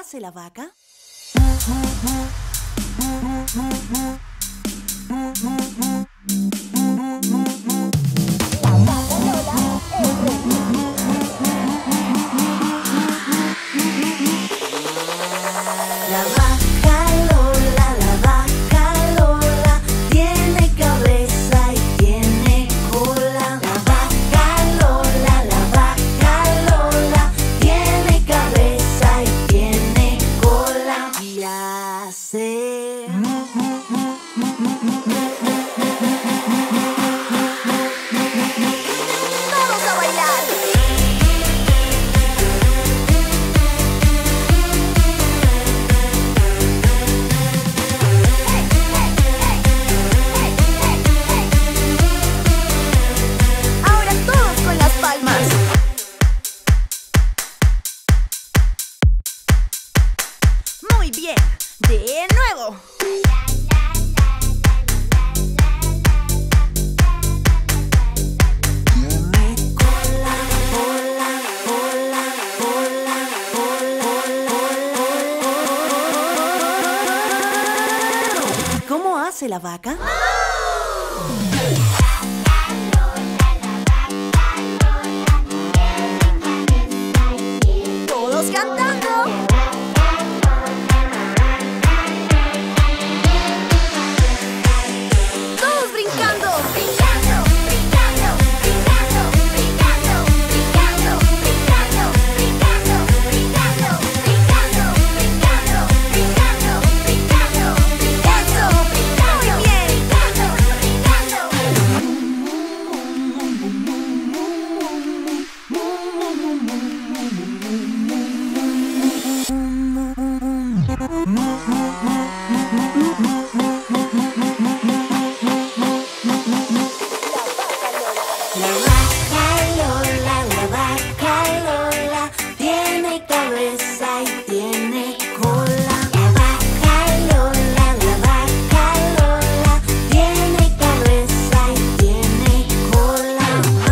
hace la vaca? La vaca Lola tiene cabeza y tiene cola. La vaca Lola tiene cabeza y tiene cola. Y hace... ¡Vamos a bailar! Muy bien, de nuevo. Tiene cola, ¿Cómo hace la vaca? Todos cantando. La vaca Lola tiene cabeza y tiene cola. La vaca Lola tiene cabeza y tiene cola.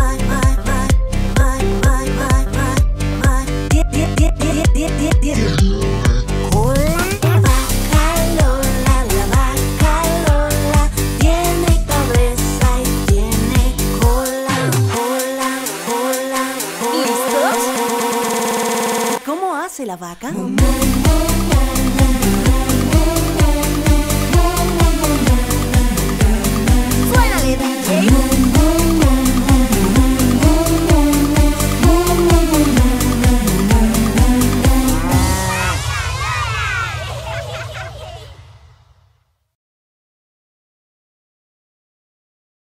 ¿Hace la vaca? ¡Suénale, DJ!